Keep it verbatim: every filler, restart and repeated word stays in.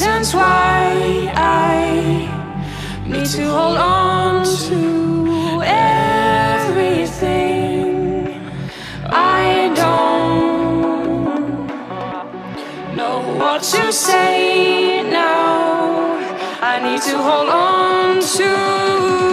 reasons why I need to hold on to everything. I don't know what to say now. I need to hold on to